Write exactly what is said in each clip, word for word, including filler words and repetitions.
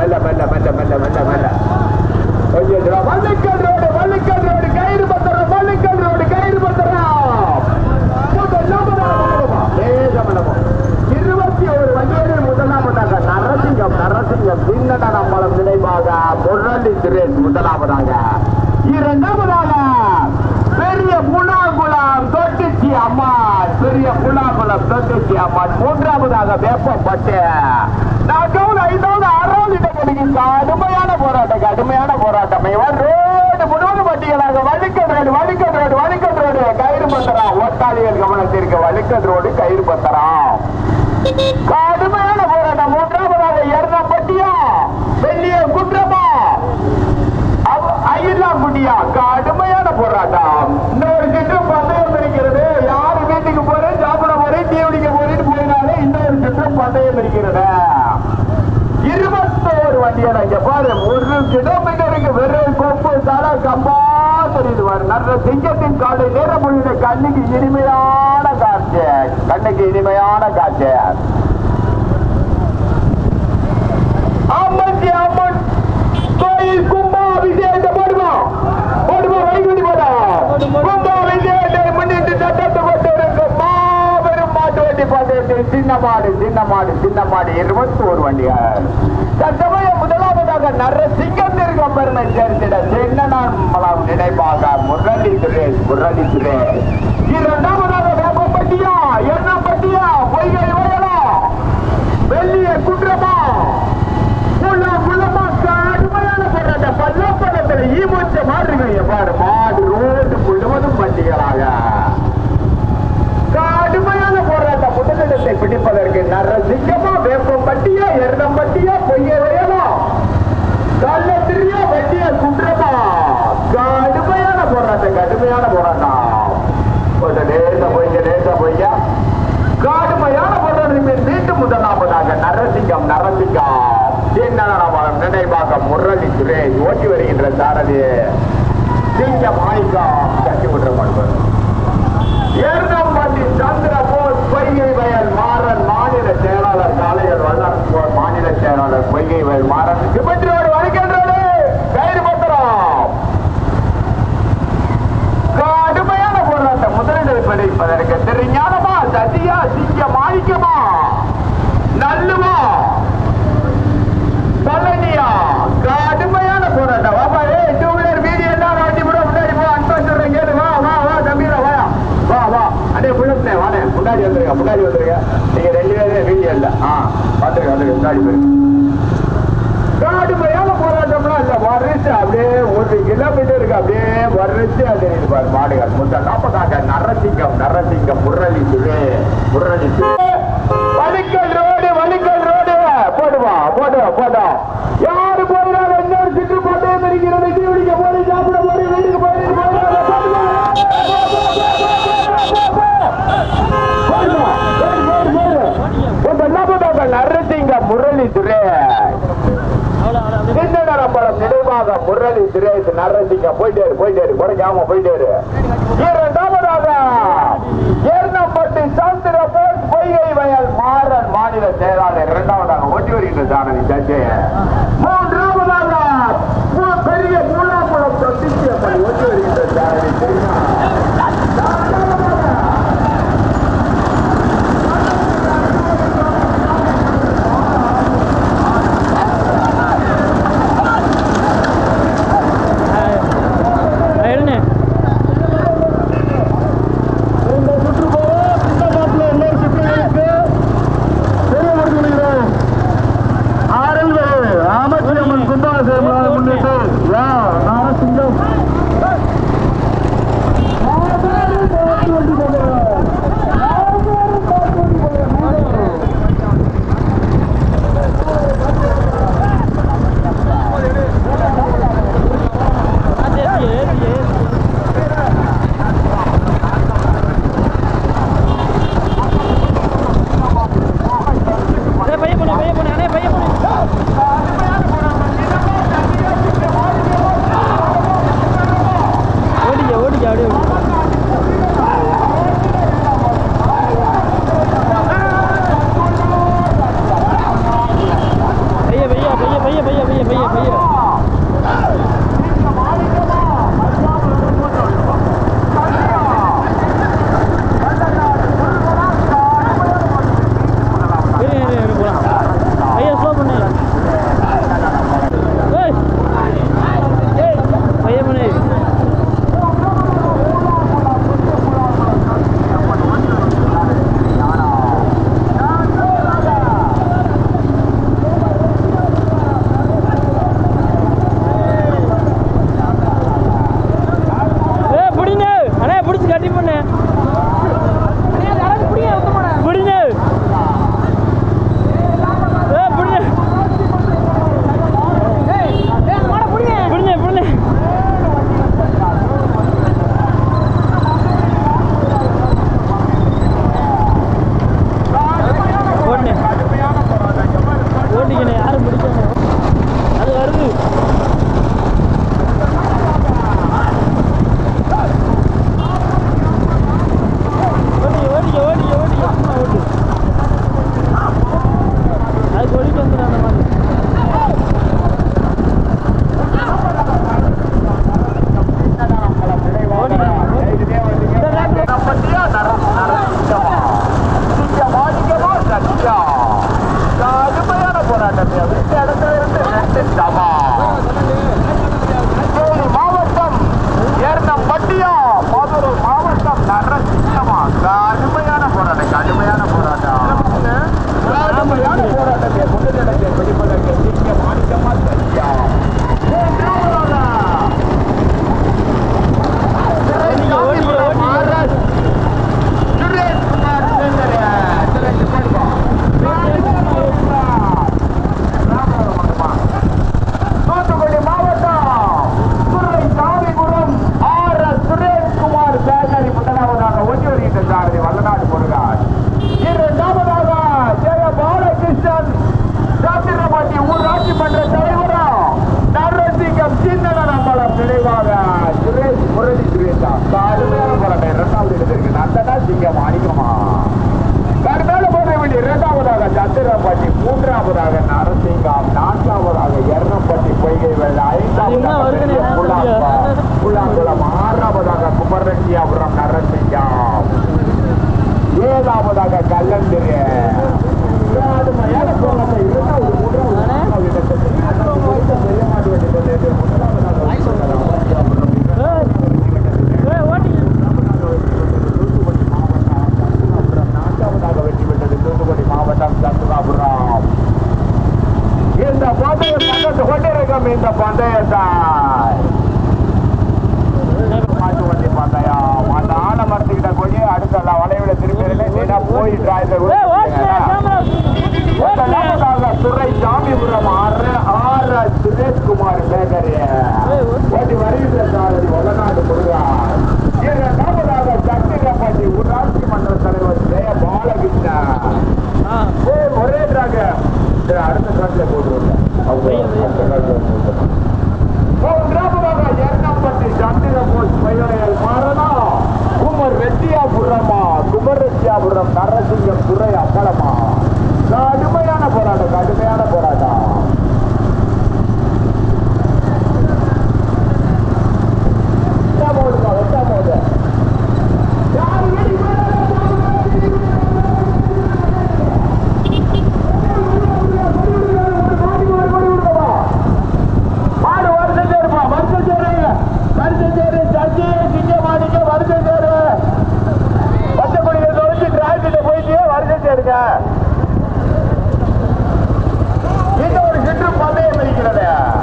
மெல்ல மெல்ல மெல்ல மெல்ல மெல்ல மெல்ல கொஞ்சம் வள்ளிக்கல் ரோடு வள்ளிக்கல் ரோடு கயிறு பத்திரம் வள்ளிக்கல் ரோடு கயிறு பத்திரம் இருபத்தி ஒரு வண்டியில் முதலாவதாக நரசிங்கம் நரசிங்கம் சின்ன நம்மளம் நினைவாக முரளி சுரேஷ் முதலாவதாக இரண்டாவதாக பெரிய புலாங்குளம் தொட்டுச்சி அம்மாள் பெரிய புலாங்குளம் தொட்டுச்சி அம்மாள் மூன்றாவதாக வேப்பப்பட்டு நான்காவது ஐந்தாவது ஆறாவது இடங்களுக்கு கடுமையான போராட்டம் கடுமையான போராட்டம் ரோடு முழுவதும் பட்டியலாக வழிக்கல் ரோடு வழிக்கல் ரோடு வழிக்கல் ரோடு கயிறு பத்திரம் ஓட்டாளிகள் கவனத்திற்கு வழிக்கல் ரோடு கயிறு பத்திரம் கடுமையான போராட்டம் மூன்றாவதாக எர்ணப்பட்டியா வெள்ளிய குற்றமா அயிலாங்குடியா கடுமையான போராட்டம் இன்னொரு சுற்றம் பந்தயம் இருக்கிறது யாரு வீட்டுக்கு போறேன் சாப்பிட போறேன் தீவடிக்க போறேன்னு போயினாலே இன்னொரு சுற்றம் பந்தயம் இருக்கிறது இருபத்தோரு வண்டியான இங்க பாரு ஒரு கிலோமீட்டருக்கு வெறும் கொப்பு தலை கம்பா தெரியுது நல்ல சிங்கத்தின் காலை நேரம் பொழுது கண்ணுக்கு இனிமையான காட்சி கண்ணுக்கு இனிமையான காட்சி அம்மன் அம்மன் கோயில் கும்பாபிஷேகத்தை போடுவோம் போடுவோம் வைகுண்டி போடும் கும்பாபிஷேகத்தை முன்னிட்டு சட்டத்தை போட்டு இருக்கும் மாபெரும் மாட்டு வண்டி பந்தயத்தில் சின்ன மாடு சின்ன மாடு சின்ன மாடு இருபத்தி ஒரு வண்டிகள் தற்சமயம் முதலாவதாக நரசிங்கத்திற்கு பெருமை சேர்த்திட சின்னமலம் நினைவாக முரளி சுரேஷ் முரளி சுரேஷ் இரண்டாவதாக வேப்பப்பட்டியா எண்ணப்பட்டியா பொய்கை வயலாம் வெள்ளிய குற்றமா கடுமையான போராட்டம் பல்லாப்படத்தில் ஈமூச்ச மாறுங்க எவ்வாறு மாடு ரோடு முழுவதும் பண்டிகளாக கடுமையான போராட்டம் முதலிடத்தை பிடிப்பதற்கு நரசிங்கமா வேப்பம்பட்டியா எர்ணம்பட்டியா பொய்ய வயலாம் கள்ளத்திரியா வெட்டிய குற்றமா கடுமையான போராட்டம் கடுமையான போராட்டம் கொஞ்சம் லேச பொய்ய லேச பொய்யா கடுமையான போராட்டம் மீண்டும் முதலாவதாக நரசிங்கம் நரசிங்கம் நினைவாக முரளி சுரேஷ் ஓட்டி வருகின்ற சாரதி சிங்கம் ஆய்கம் கட்டி விட்டு மாடுவார் ஏர்ணம்பட்டி சந்திரபோஸ் பொய்கை வயல் மாறன் மாநில செயலாளர் காளையர் வல்லரசு மாநில செயலாளர் பொய்கை வயல் மாறன் சிமெண்ட்ரோடு வருகின்றது கயிறு பத்திரம் கடுமையான போராட்டம் முதலிடத்தை பிடிப்பதற்கு திருஞானமா சதியா சிங்கம் ஆய்க்கமா நல்லுமா பழனியா கடுமையான போராட்டம் வாப்பா ஏ டூ வீலர் வீடியோ எல்லாம் வண்டி கூட முன்னாடி போ அன்பா சொல்றேன் கேளு வா வா வா தம்பீரா வா வா வா அடே புள்ளே வானே முன்னாடி வந்துருங்க முன்னாடி வந்துருங்க நீங்க ரெண்டு பேரும் வீடியோ இல்ல ஆ பாத்துருங்க வந்துருங்க முன்னாடி போயிருங்க கடுமையான போராட்டம்லாம் இல்ல வரிசை அப்படியே ஒரு கிலோமீட்டருக்கு அப்படியே வரிசை அது பாரு மாடுகள் முட்டை நாப்பதாக நரசிங்கம் நரசிங்கம் முரளி சுரே முரளி சுரே வலிக்கல் ரோடு வலிக்கல் ரோடு போடுவா போடு போட்டா யாரு போயிடாத இன்னொரு சுற்று போட்டே இருக்கிறது தீவடிக்க போய் சாப்பிட போய் வீட்டுக்கு போய் நரசிங்க முரளி சுரேஷ் சின்னடம்பலம் நினைவாக முரளி சுரேஷ் நரசிங்க போயிட்டே போயிட்டே குறைக்காம போயிட்டே இரண்டாவதாக ஏர்ணம்பட்டி சந்திரபோஸ் பொய்கை வயல் மாறன் மாநில செயலாளர் இரண்டாவதாக ஓட்டி வருகின்ற ஜானகி சஞ்சய மூன்றாவதாக பெரிய மூலாக்குளம் பிரதிஷ்டப்படி ஓட்டி வருகின்ற ஜானகி புல்லாங்குளம் ஆறாவதாக குமரட்சியாபுரம் நரசிங்கம் ஏழாவதாக கல்லந்திரி நான்காவதாக வெற்றி பெற்றது தூத்துக்குடி மாவட்டம் சத்துராபுரம். இந்த பந்தயம் நடந்து கொண்டிருக்கும் இந்த பந்தயத்தை மாட்டு வண்டி பந்தயம் அந்த ஆலமரத்துக்கிட்ட போய் அடுத்த வளைவுல திருப்பி போய் துறை சாமிபுரம் ஆறு ஆர் சுரேஷ்குமார் பேக்கரி ஓட்டி வருகின்ற சாரதி வளநாடு முருகார். இரண்டாவதாக சத்திரப்பட்டி ஊராட்சி மன்ற தலைவர் ஜெய பாலகிருஷ்ணன் ஒரே டிராக அடுத்த காட்டில போட்டுருவாங்க. மூன்றாவதாக எர்ணம்பட்டி சந்திரபோஸ் பயிரையல் மாறனா குமர் ரெட்டியாபுரமா குமர் ரெட்டியாபுரம் நரசிங்கம் துறை அப்பளமா. கடுமையான போராட்டம் கடுமையான போராட்டம். இன்னொரு சுற்று பந்தயம் இருக்கிறது.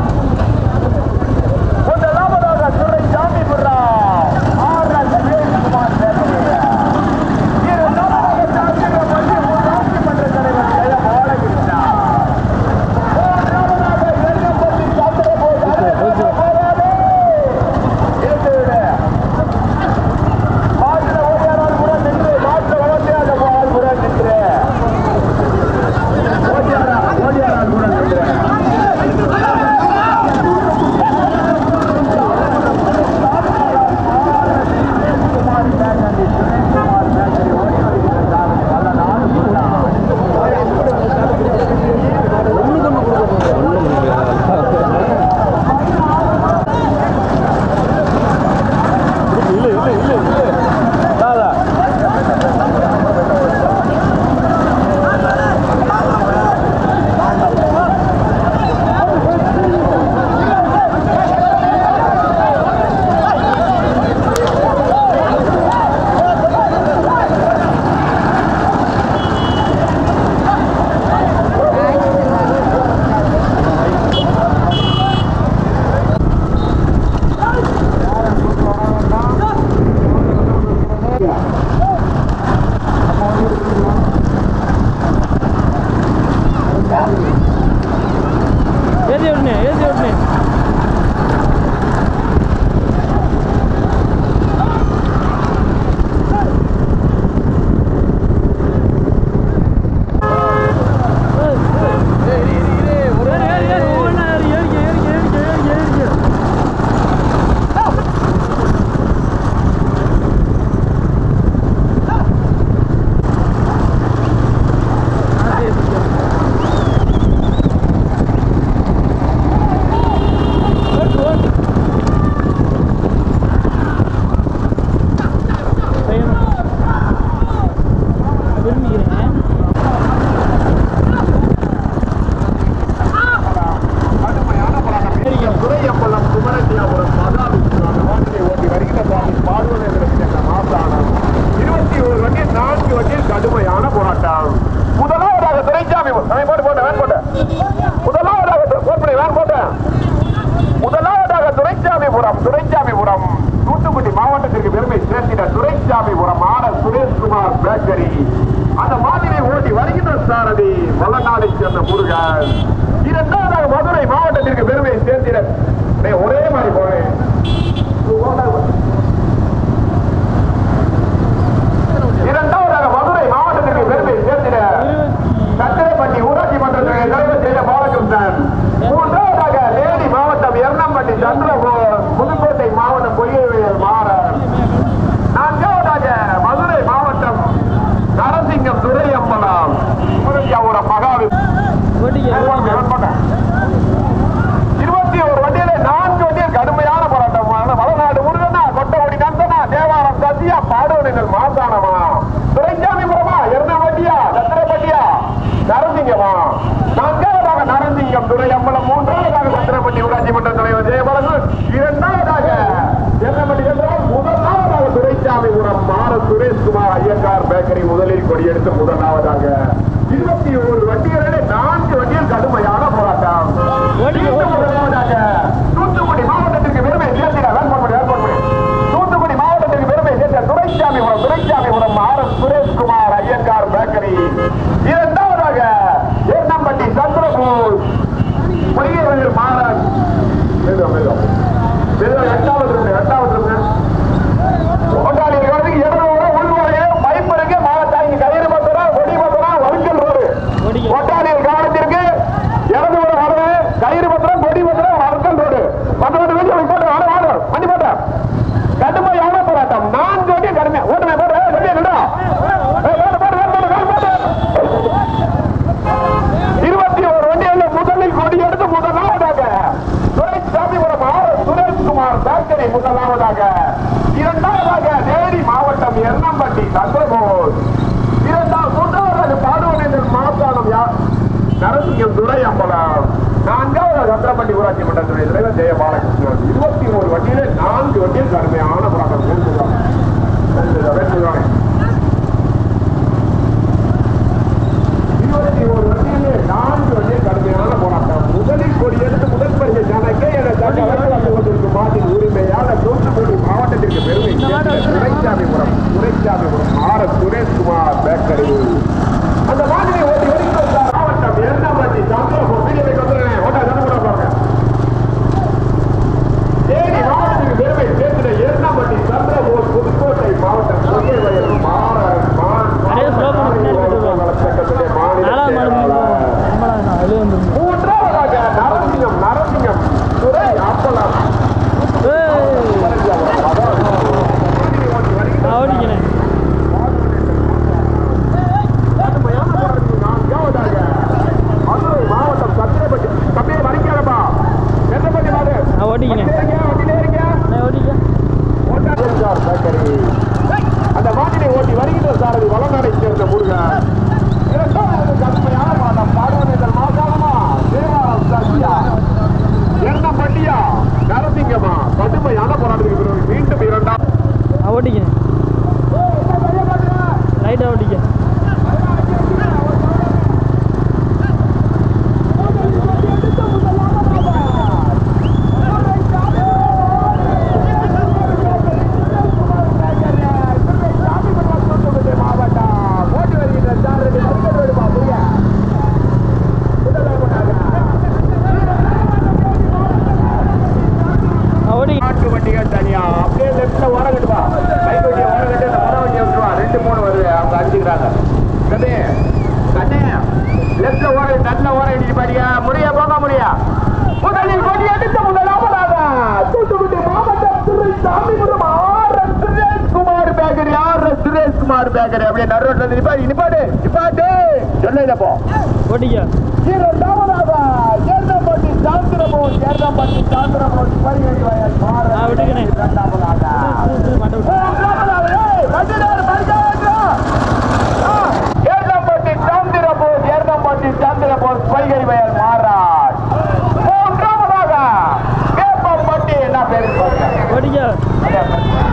முதலாவதாக துறை சாமிபுரம் ஆர் சுரேஷ்குமார் இரண்டாவதாக சாத்திரப்பட்டி ஊராட்சி மன்ற தலைவர் ஜெய பாலகிருஷ்ணன் மூன்றாவதாக எர்ணம்பட்டி சந்திரபோஸ் மாற்ற ஓடியாரால் கூட நின்று மாற்ற ஓட்டியாக போவால் கூட நின்று ஓடியாரால் கூட நின்று தூத்துக்குடி மாவட்டத்திற்கு பெருமை சேர்த்திட துரைசாமிபுரம் ஆர் சுரேஷ்குமார் பேக்கரி அந்த மாதிரி ஓட்டி வருகின்ற சாரதி வல்லநாளை சேர்ந்த முருகன். இரண்டாவதாக மதுரை மாவட்டத்திற்கு பெருமை சேர்த்திட ஒரே மாதிரி போறேன். இரண்டாவதாக மதுரை மாவட்டத்திற்கு பெருமை சேர்த்திட சத்திரப்பட்டி ஊராட்சி மன்றத்திற்கு தலைவர் செய்த பாலகிருஷ்ணன். மூன்றாவதாக தேனி மாவட்டம் எர்ணம்பட்டி சந்திரபோஸ் புதுக்கோட்டை மாவட்டம் பொய்யவேல் மாறன். நான்காவதாக மதுரை மாவட்டம் நரசிங்கம் துரையம்பலம் மகாவி. இருபத்தி ஒரு வண்டியில நான்கு வண்டி கொடி எடுத்து முதலாவதாக இருபத்தி ஒரு வண்டிகளிலே நான்கு வண்டியில் கடுமையான போராட்டம். முதலாவதாக தூத்துக்குடி மாவட்டத்திற்கு பெருமை சேர்த்திட தூத்துக்குடி மாவட்டத்திற்கு பெருமை சேர்த்த Duraisamypuram Duraisamypuram R S Sureshkumar Iyengar bakery. இரண்டாவதாக ஏன்னம்பட்டி சந்திரபூர் பொய்யவர்கள் மாறன். எட்டாவது எட்டாவது பைப்பருக்கு மாவட்டாங்க கயிறு பத்திரா கொடி பத்திரா வழுக்கல் ரோடு ஒட்டாளியல் கவனத்திற்கு இறந்து வர வரவு கயிறு பத்திரம் கொடி பத்திரம் வழுக்கல் ரோடு பத்தொன்பது வண்டி போட்டு வர வாங்க வண்டி போட்ட கடுமையான போராட்டம். நான்கு வண்டி கடுமை ஓட்டுமே போட்டு இருபத்தி ஒரு வண்டியில் முதலில் கொடி எடுத்து முதலாவதாக Duraisamypuram R S Sureshkumar bakery முதலாவதாக. இரண்டாவதாக தேனி மாவட்டம் எர்ணம்பட்டி சந்திரபோஸ். இரண்டாவது மூன்றாவதாக பாடுவனேந்தல் மாசானம் நரசிங்கம் துரை அம்பலம். நான்காவது சந்திரப்பட்டி ஊராட்சி மன்றத்துடைய தலைவர் ஜெய பாலகிருஷ்ணன். இருபத்தி ஒரு வண்டியிலே நான்கு வண்டியில் கடுமையான போராட்டம். இருபத்தி ஒரு வண்டியிலே நான்கு வண்டியில் கடுமையான போராட்டம். முதலில் கொடி எடுத்து முதல் பரிசை ஜனக்கே என கொண்டிருக்கும் மாதின் உரிமையாளர் தூத்துக்குடி மாவட்டத்திற்கு பெருமை Duraisamypuram Duraisamypuram R S Sureshkumar bakery. அந்த மாதிரியை ஓட்டி வருகிறோம் மாவட்டம் எர்ணம்பட்டி சந்திரபூர் ஓட்டா சந்திரபுரம் பாருங்க. தேனி மாவட்டத்திற்கு பெருமை சேர்ந்த எர்ணம்பட்டி சந்திரபூர் புதுக்கோட்டை மாவட்டம் மூன்றாவதாக நரசிங்கம் நரசிங்கம் துரை அப்பலம். மதுரை மாவட்டம் சத்திரப்பட்டி தம்பியை வரைக்காதப்பா எட்டப்பட்டி மாதிரி அந்த மாட்டினை ஓட்டி வருகின்ற சாரதி வளநாடை சேர்ந்த முருகன். கடுமையான பாடம் பாடுவனேந்தல் மாசானமா தேவாரம் சத்யா எர்ணம்பட்டியா நரசிங்கமா கடுமையான போராட்டத்துக்கு பிறகு மீண்டும் இரண்டாம் ஓட்டிக்க ரைட்டா ஓட்டிக்க என்ன பேரு